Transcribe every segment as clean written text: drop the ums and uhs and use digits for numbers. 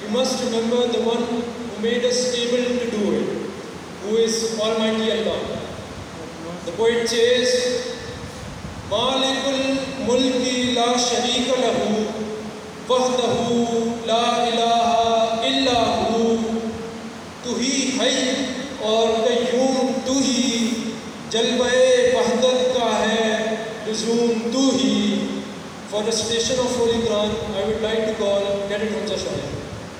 we must remember the one who made us able to do it, who is Almighty Allah. The poet says, Malikul mulki la sharika lahu, wahdahu la ilaha illa hu, tu hi hayy aur qayyum tu hi, jalwa-e wahdat ka hai luzum tu hi. For recitation of Holy Quran, I would like to call Cadet Hamza Shahid.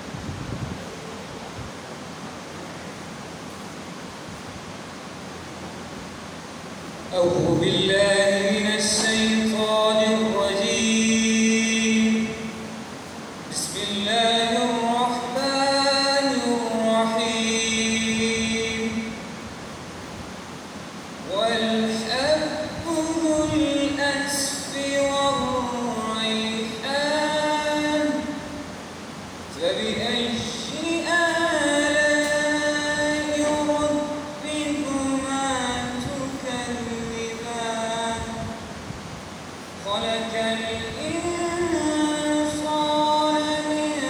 أعوذ بالله من الشيطان الرجيم. بسم الله الرحمن الرحيم. والحب ذو الأسف والريحان فبأي آلاء ربكما تكذبان خلق الإنسان من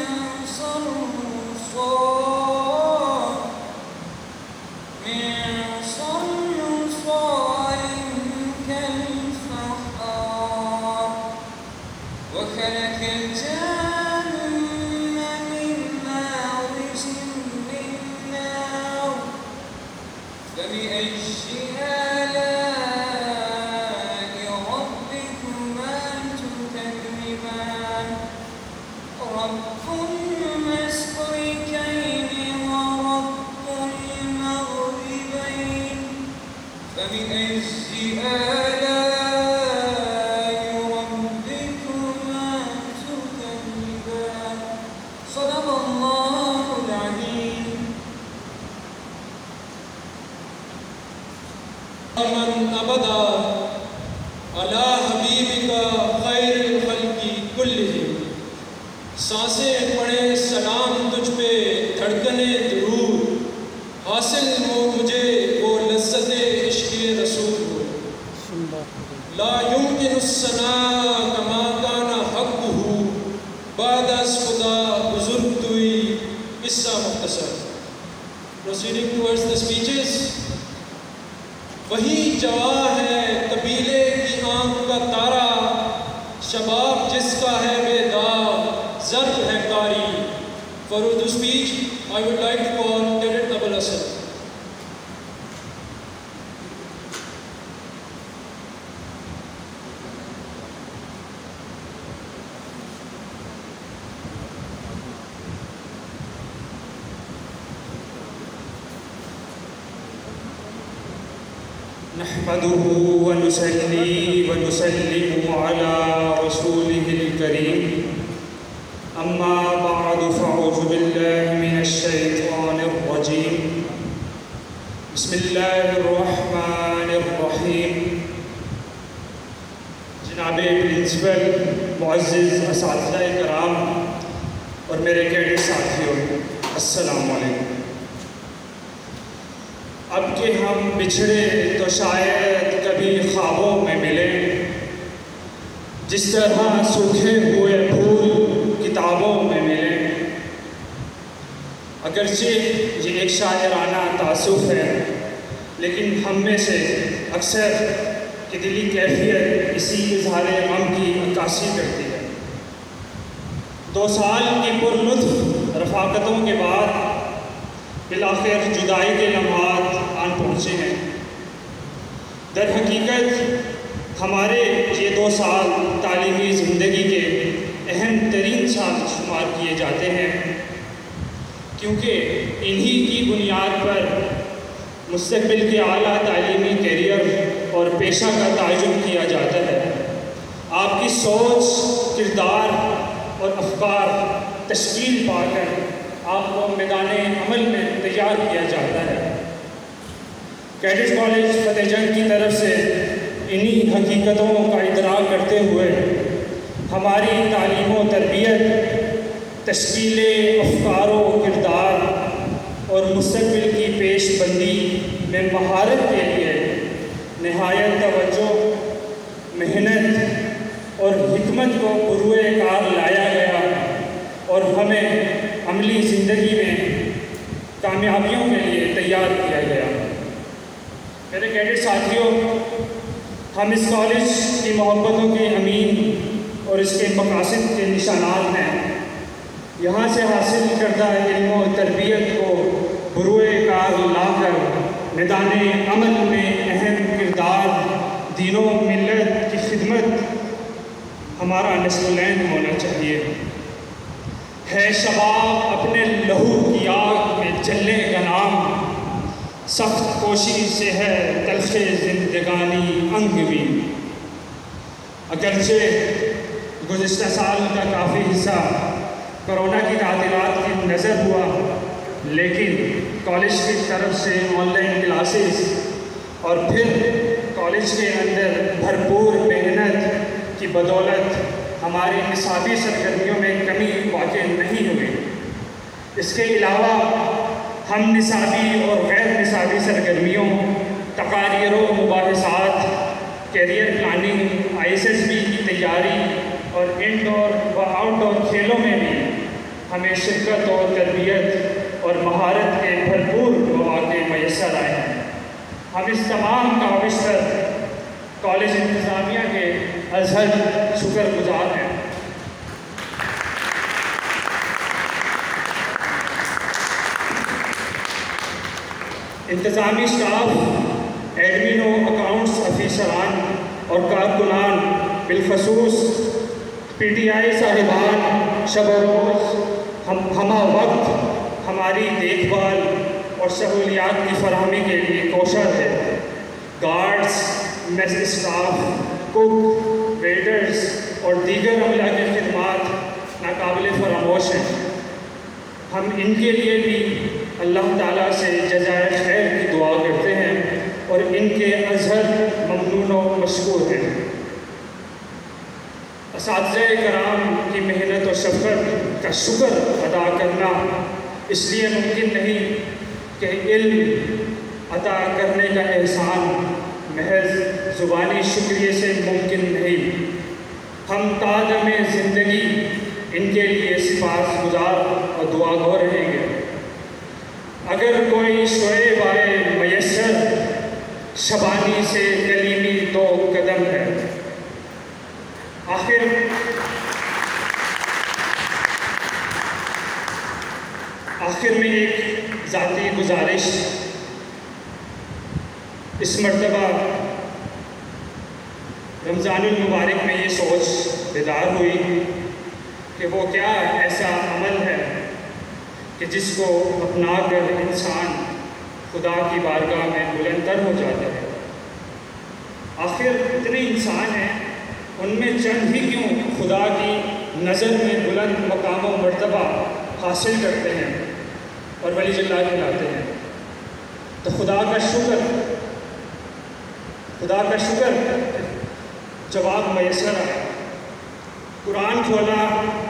صلصال كالفخار وخلق الجن من مارج من نار فبأي آلاء ربكما تكذبان رب المشرقين ورب المغربين فبأي آلاء ربكما تكذبان صدق الله العظيم. من أبدا على حبيبك خير الخلق كلهم سانسیں پڑھے سلام تجھ پہ دھڑکنے درود حاصل ہو مجھے وہ لذت عشق رسول ہو لا يمكن الثناء كما كان حقه بعد از خدا بزرگ توئی قصہ مختصر. Proceeding towards the speeches. وہی جواں ہے قبیلے کی آنکھ کا تارا شباب جس کا ہے بیدار زرد ہے کاری. For Urdu speech, I would like to call Cadet Abul Asad. نحمده ونصلي ونسلم على رسوله الكريم أما بعد فأعوذ بالله من الشيطان الرجيم بسم الله الرحمن الرحيم. جناب پرنسپل، معزز اساتذہ کرام اور میرے کیڈٹ ساتھیوں، السلام علیکم. اب کہ ہم بچھڑے تو شاید کبھی خوابوں میں ملیں، جس طرح سوکھے ہوئے پھول کتابوں میں ملیں. اگرچہ یہ ایک شاعرانہ تأسف ہے، لیکن ہم میں سے اکثر کی دلی کیفیت اسی اظہار غم کی عکاسی کرتی ہے. 2 سال کی پرلطف رفاقتوں کے بعد بالآخر جدائی کے لمحات آن پہنچے ہیں. در حقیقت ہمارے یہ 2 سال تعلیمی زندگی کے اہم ترین سال شمار کیے جاتے ہیں، کیونکہ انہی کی بنیاد پر مستقبل کے اعلیٰ تعلیمی کیریئر اور پیشہ کا تعین کیا جاتا ہے. آپ کی سوچ، کردار اور افکار تشکیل پا کر آپ کو میدان عمل میں تیار کیا جاتا ہے. کیڈٹ کالج فتح جنگ کی طرف سے انہی حقیقتوں کا ادراک کرتے ہوئے ہماری تعلیم و تربیت، تشکیل افکار و کردار اور مستقبل کی پیش بندی میں مہارت کے لیے نہایت توجہ، محنت اور حکمت کو بروئے کار لایا گیا اور ہمیں عملی زندگی میں کامیابیوں کے لیے تیار کیا گیا۔ میرے کیڈٹ ساتھیوں، ہم اس کالج کی محبتوں کے امین اور اس کے مقاصد کے نشانات ہیں۔ یہاں سے حاصل کردہ علم و تربیت کو بروئے کار لا کر میدان عمل میں اہم کردار دین و ملت کی خدمت ہمارا نصب العین ہونا چاہیے۔ ہے شباب اپنے لہو کی آگ میں جلنے کا نام، سخت کوشی سے ہے تلخ زندگانی انگ بھی۔ اگرچہ گزشتہ سال کا کافی حصہ کرونا کی تعطیلات کی نظر ہوا، لیکن کالج کی طرف سے آن لائن کلاسز اور پھر کالج کے اندر بھرپور محنت کی بدولت ہماری نصابی سرگرمیوں میں کمی واقع نہیں ہوئی۔ اس کے علاوہ ہم نصابی اور غیر نصابی سرگرمیوں، تقاریر و مباحثات، کیریئر پلاننگ، ISSB کی تیاری اور انڈور و آؤٹ ڈور کھیلوں میں بھی ہمیں شرکت و تربیت اور مہارت کے بھرپور مواقع میسر آئے ہیں۔ ہم اس تمام کاوش پر کالج انتظامیہ کے ازحد شکر گزار ہیں۔ انتظامی اسٹاف، ایڈمن و اکاؤنٹس افیسران اور کارکنان، بالخصوص PTI صاحبان، شب و روز ہمہ وقت ہماری دیکھ بھال اور سہولیات کی فراہمی کے لیے کوشاں ہے۔ Guards, mess staff, cook, waiters اور دیگر عملہ کی خدمات ناقابل فراموش ہیں۔ ہم ان کے لیے بھی اللہ تعالیٰ سے جزائے خیر کی دعا کرتے ہیں اور ان کے ازحد ممنون و مشکور ہیں۔ اساتذہ کرام کی محنت و شفقت کا شکر ادا کرنا اس لیے ممکن نہیں کہ علم عطا کرنے کا احسان محض زبانی شکریہ سے ممکن نہیں۔ ہم تادم زندگی ان کے لیے سپاس گزار اور دعا گو رہیں گے۔ اگر کوئی شعے بائے میسر شبانی سے کلیمی تو قدم ہے۔ آخر میں ایک ذاتی گزارش، اس مرتبہ رمضان المبارک میں یہ سوچ بیدار ہوئی کہ وہ کیا ایسا عمل ہے کہ جس کو اپنا کر انسان خدا کی بارگاہ میں بلند تر ہو جاتا ہے۔ آخر اتنے انسان ہیں، ان میں چند ہی کیوں خدا کی نظر میں بلند مقام و مرتبہ حاصل کرتے ہیں اور ولی اللہ کہلاتے ہیں۔ تو خدا کا شکر جواب میسر آیا۔ قرآن کھولا،